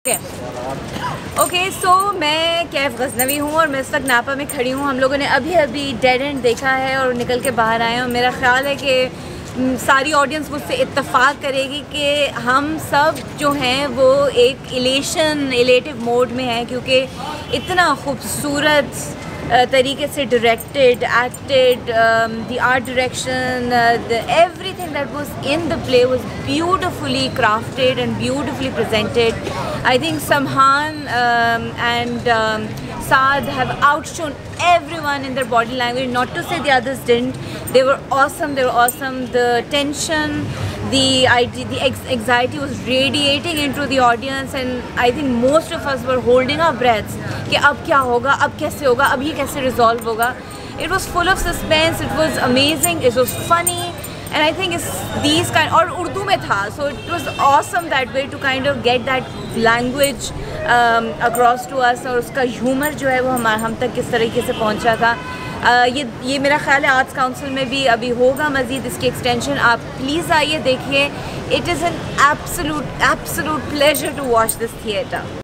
Okay, सो मैं कैफ गजनवी हूँ और मैं इस वक्त नापा में खड़ी हूँ। हम लोगों ने अभी डेड एंड देखा है और निकल के बाहर आए हैं और मेरा ख़्याल है कि सारी ऑडियंस मुझसे इत्तफ़ाक़ करेगी कि हम सब जो हैं वो एक इलेटिव मोड में हैं, क्योंकि इतना खूबसूरत तरीके से directed, acted, the art direction, everything that was in the play was beautifully crafted and beautifully presented. I think Samhan and Saad have outshone everyone in their body language. Not to say the others didn't. They were awesome. The tension, the anxiety was radiating into the audience, and I think most of us were holding our breaths कि अब क्या होगा, अब कैसे होगा, अब ये कैसे resolve होगा. It was full of suspense. It was amazing. It was funny. And I think it's these kind, और उर्दू में था, so it was awesome that way to kind of get that language across to us, और उसका humour जो है वो हम तक किस तरीके से पहुंचा था. ये मेरा ख्याल है आर्ट्स काउंसिल में भी अभी होगा मज़ीद इसकी एक्सटेंशन. आप प्लीज़ आइए, देखिए. It is an absolute pleasure to watch this theatre.